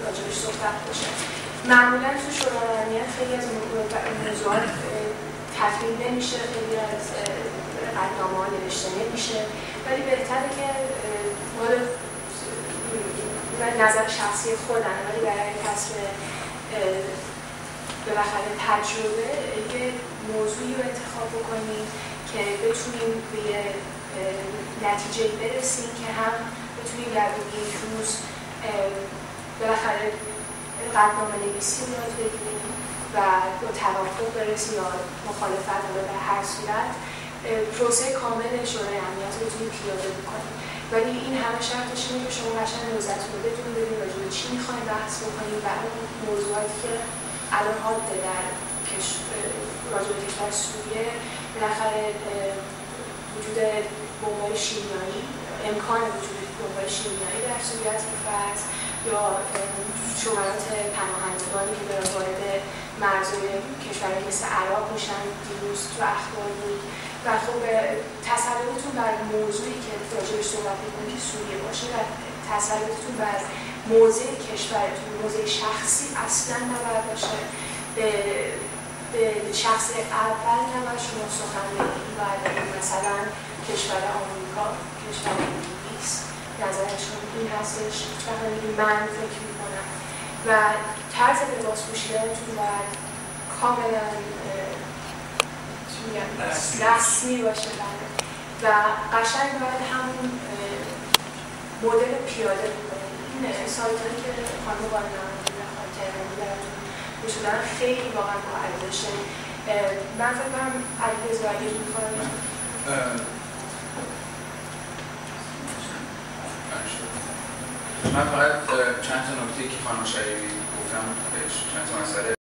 راجبش صحبت بشه. معمولا تو شورای امنیت خیلی از موضوعات تفهیم نمیشه، خیلی از قطعنامه‌ها نوشته نمیشه، ولی بهتره که مال نظر شخصی خودم، ولی برای کسب بالاخره تجربه یه موضوعی رو انتخاب بکنیم که بتونیم به یه نتیجه برسیم که هم بتونیم در یک روز بالاخره قطعنامه نویسی رو یاد بگیریم و با توافق برسیم یا مخالفت رو به هر صورت پروسه کامل شورای امنیت رو بتونیم پیاده بکنیم. ولی این همه شرطش اینه که شما قشنگ نوزتون رو بدونید راجع به چی میخواین بحث بکنید و اون موضوعاتی که الان حاده در راجع به کشور سوریه بالاخره وجود بمب‌های شیمیایی، امکان وجود بمب‌های شیمیایی در صورت فرض یا شمارات پناهندگانی که دارن وارد مرزهای کشوری مثل عراق میشن دیروز تو اخبار بود و خب تسلطتون بر موضوعی که راجعش صحبت می‌کنید که سوریه باشه و تسلطتون بر موضع کشورتون، موضع شخصی اصلا نباید باشه. به شخص اول نباید شما سخن بگید و مثلا کشور آمریکا، کشور انگلیس نظرشون این هستش. من فکر میکنم و طرز لباس پوشیدنتون باید کاملا رسمی باشه و قشنگ باید همون مدل پیاده بکنید. این سایتایی که خانم بانیانی بخواد کردن براتون بشودن خیلی واقعا با ارزشه. من فکر کنم علیرضا اگه می‌خواید من فقط چند تا نکته که خانم شریفی گفتم چند تا مسئله